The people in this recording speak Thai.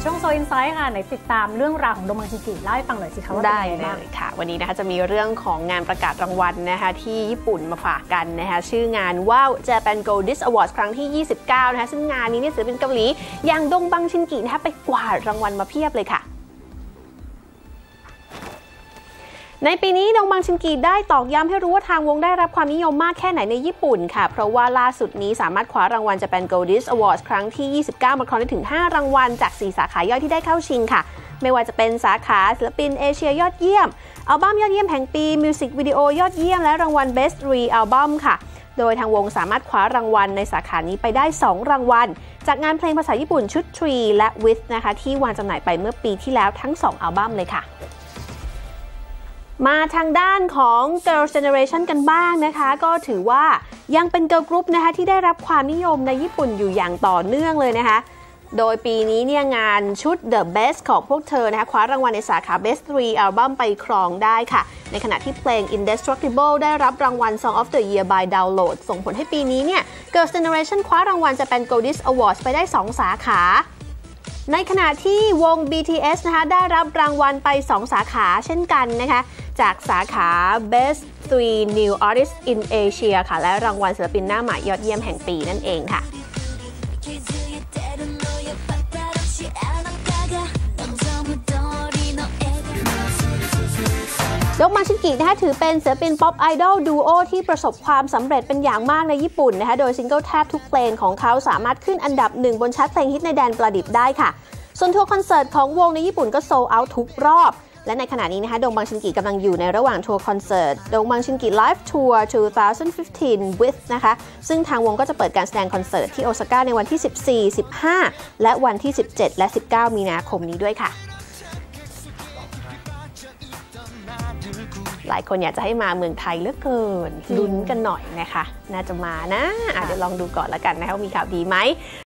ช่วงโซอินไซด์ค่ะไหนติดตามเรื่องราวของโดมังชินกิเล่าให้ฟังหน่อยสิคะว่าได้เลยค่ะวันนี้นะคะจะมีเรื่องของงานประกาศรางวัลนะคะที่ญี่ปุ่นมาฝากกันนะคะชื่องานว่า Japan Goldish Awards ครั้งที่29นะคะซึ่งงานนี้เนี่ยศิลปินเกาหลีอย่างดงบังชินกินะคะไปกวาดรางวัลมาเพียบเลยค่ะในปีนี้ดงบังชินกิได้ตอกย้ำให้รู้ว่าทางวงได้รับความนิยมมากแค่ไหนในญี่ปุ่นค่ะเพราะว่าล่าสุดนี้สามารถคว้ารางวัล Japan Goldish Awards ครั้งที่29มาครองได้ถึง5รางวัลจาก4สาขาย่อยที่ได้เข้าชิงค่ะไม่ว่าจะเป็นสาขาศิลปินเอเชียยอดเยี่ยมอัลบั้มยอดเยี่ยมแห่งปีมิวสิกวิดีโอยอดเยี่ยมและรางวัล Best Re-Album ค่ะโดยทางวงสามารถคว้ารางวัลในสาขานี้ไปได้2รางวัลจากงานเพลงภาษาญี่ปุ่นชุด Tree และ With นะคะที่วางจำหน่ายไปเมื่อปีที่แล้วทั้ง2อัลบั้มเลยค่ะมาทางด้านของ Girls' Generation กันบ้างนะคะก็ถือว่ายังเป็น Girl Group นะคะที่ได้รับความนิยมในญี่ปุ่นอยู่อย่างต่อเนื่องเลยนะคะโดยปีนี้เนี่ยงานชุด The Best ของพวกเธอนะคะคว้ารางวัลในสาขา Best Re-Album ไปครองได้ค่ะในขณะที่เพลง Indestructible ได้รับรางวัล Song of the Year by Download ส่งผลให้ปีนี้เนี่ย Girls' Generation คว้ารางวัล Japan Goldish Awards ไปได้2สาขาในขณะที่วง BTS นะคะได้รับรางวัลไป2สาขาเช่นกันนะคะจากสาขา Best 3 New Artists in Asia ค่ะและรางวัลศิลปินหน้าใหม่ยอดเยี่ยมแห่งปีนั่นเองค่ะดงบังชินกินะคะถือเป็นศิลปินป๊อปไอดอลดูโอที่ประสบความสำเร็จเป็นอย่างมากในญี่ปุ่นนะคะโดยซิงเกิลแทบทุกเพลงของเขาสามารถขึ้นอันดับ1บนชาร์ตเพลงฮิตในแดนประดิษฐ์ได้ค่ะส่วนทัวร์คอนเสิร์ตของวงในญี่ปุ่นก็โซลด์เอาท์ทุกรอบและในขณะนี้นะคะดงบังชินกิกำลังอยู่ในระหว่างทัวร์คอนเสิร์ตดงบังชินกิ Live Tour 2015 with นะคะซึ่งทางวงก็จะเปิดการแสดงคอนเสิร์ตที่โอซาก้าในวันที่14 15และวันที่17และ19มีนาคมนี้ด้วยค่ะหลายคนอยากจะให้มาเมืองไทยเหลือเกินลุ้นกันหน่อยนะคะน่าจะมานะเดี๋ยวลองดูก่อนแล้วกันนะคะว่ามีข่าวดีไหม